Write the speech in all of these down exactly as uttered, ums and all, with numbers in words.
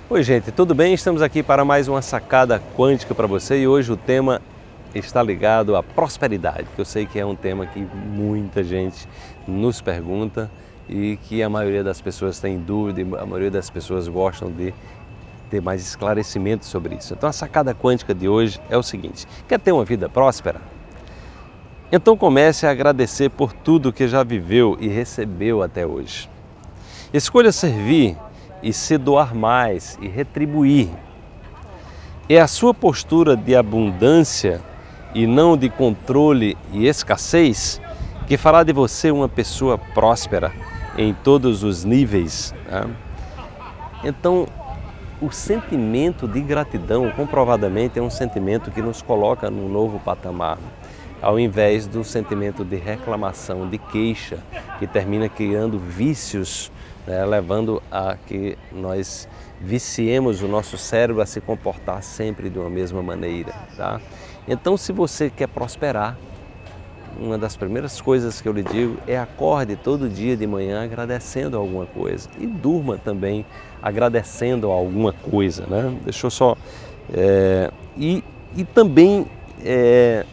Oi gente, tudo bem? Estamos aqui para mais uma sacada quântica para você e hoje o tema está ligado à prosperidade, que eu sei que é um tema que muita gente nos pergunta e que a maioria das pessoas tem dúvida e a maioria das pessoas gostam de ter mais esclarecimento sobre isso. Então a sacada quântica de hoje é o seguinte: quer ter uma vida próspera? Então comece a agradecer por tudo que já viveu e recebeu até hoje. Escolha servir e se doar mais e retribuir. É a sua postura de abundância e não de controle e escassez que fará de você uma pessoa próspera em todos os níveis. Né? Então, o sentimento de gratidão, comprovadamente, é um sentimento que nos coloca num novo patamar, ao invés do sentimento de reclamação, de queixa, que termina criando vícios, né, levando a que nós viciemos o nosso cérebro a se comportar sempre de uma mesma maneira. Tá? Então, se você quer prosperar, uma das primeiras coisas que eu lhe digo é acorde todo dia de manhã agradecendo alguma coisa e durma também agradecendo alguma coisa. Né? Deixa eu só... É, e, e também... É,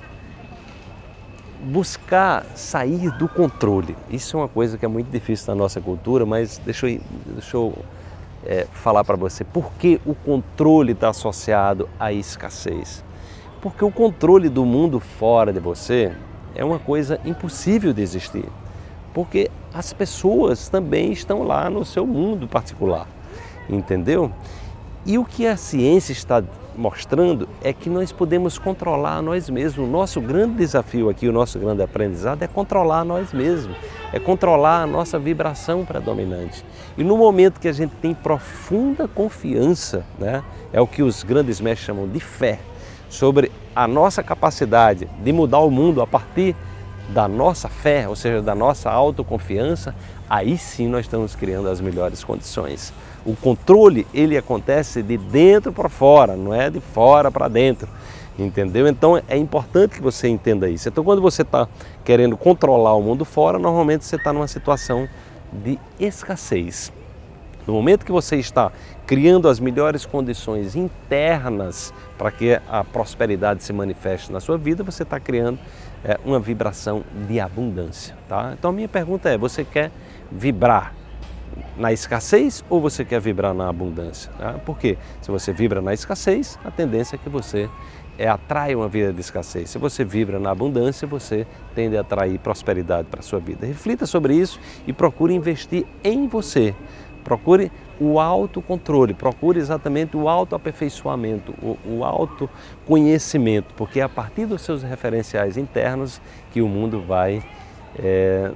buscar sair do controle. Isso é uma coisa que é muito difícil na nossa cultura, mas deixa eu, deixa eu é, falar para você por que o controle está associado à escassez. Porque o controle do mundo fora de você é uma coisa impossível de existir. Porque as pessoas também estão lá no seu mundo particular, entendeu? E o que a ciência está mostrando é que nós podemos controlar nós mesmos. O nosso grande desafio aqui, o nosso grande aprendizado é controlar nós mesmos, é controlar a nossa vibração predominante. E no momento que a gente tem profunda confiança, né, é o que os grandes mestres chamam de fé, sobre a nossa capacidade de mudar o mundo a partir da nossa fé, ou seja, da nossa autoconfiança, aí sim nós estamos criando as melhores condições. O controle, ele acontece de dentro para fora, não é de fora para dentro, entendeu? Então é importante que você entenda isso. Então quando você está querendo controlar o mundo fora, normalmente você está numa situação de escassez. No momento que você está criando as melhores condições internas para que a prosperidade se manifeste na sua vida, você está criando é, uma vibração de abundância. Tá? Então a minha pergunta é, você quer vibrar na escassez ou você quer vibrar na abundância? Tá? Porque se você vibra na escassez, a tendência é que você é, atrai uma vida de escassez. Se você vibra na abundância, você tende a atrair prosperidade para a sua vida. Reflita sobre isso e procure investir em você. Procure o autocontrole, procure exatamente o autoaperfeiçoamento, o, o autoconhecimento, porque é a partir dos seus referenciais internos que o mundo vai, é,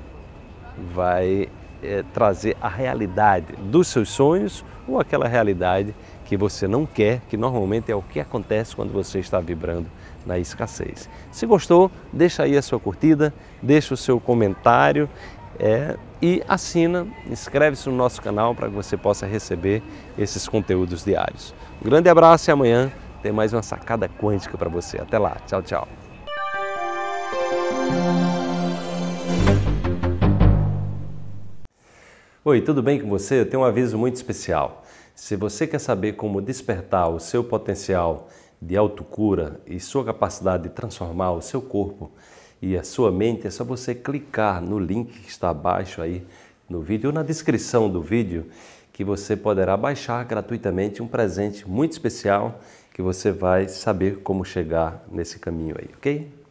vai é, trazer a realidade dos seus sonhos ou aquela realidade que você não quer, que normalmente é o que acontece quando você está vibrando na escassez. Se gostou, deixa aí a sua curtida, deixa o seu comentário. É, e assina, inscreve-se no nosso canal para que você possa receber esses conteúdos diários. Um grande abraço e amanhã tem mais uma sacada quântica para você. Até lá, tchau, tchau. Oi, tudo bem com você? Eu tenho um aviso muito especial. Se você quer saber como despertar o seu potencial de autocura e sua capacidade de transformar o seu corpo e a sua mente, é só você clicar no link que está abaixo aí no vídeo ou na descrição do vídeo, que você poderá baixar gratuitamente um presente muito especial que você vai saber como chegar nesse caminho aí, ok?